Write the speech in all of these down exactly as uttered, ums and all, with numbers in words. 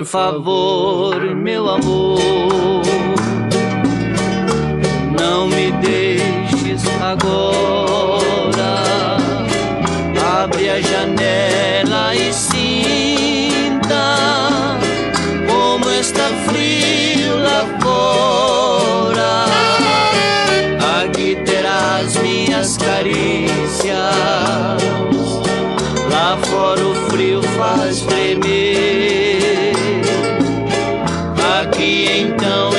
favor, meu amor, não me deixes agora. Abre a janela e sinta como está frio lá fora. Aqui terás minhas carícias, lá fora o frio faz tremer. Aqui então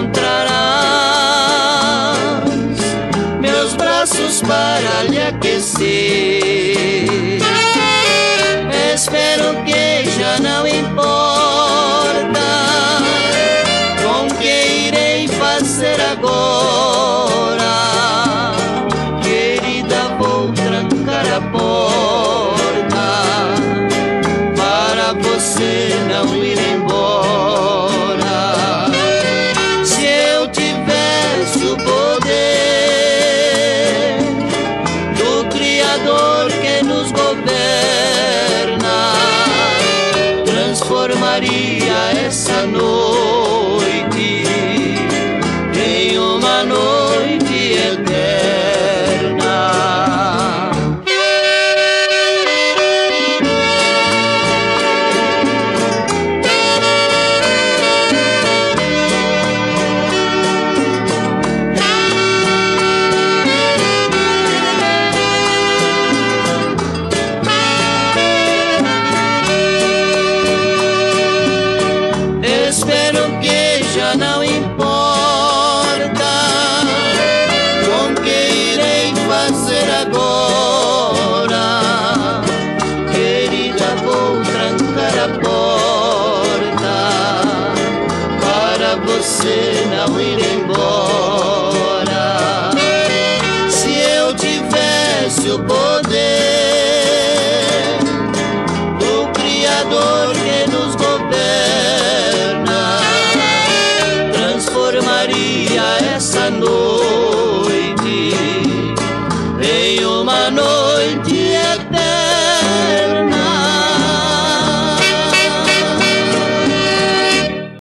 encontrarás meus braços para lhe aquecer. Espero que já não importa com que irei fazer agora. Querida, vou trancar a porta para você não ir embora. Se eu tivesse o poder do Criador que nos governa, transformaria essa noite em uma noite eterna. Espero que já não importa com que irei fazer agora. Querida, vou trancar a porta para você não ir embora. Se eu tivesse o poder do Criador que nos governa, transformaria essa noite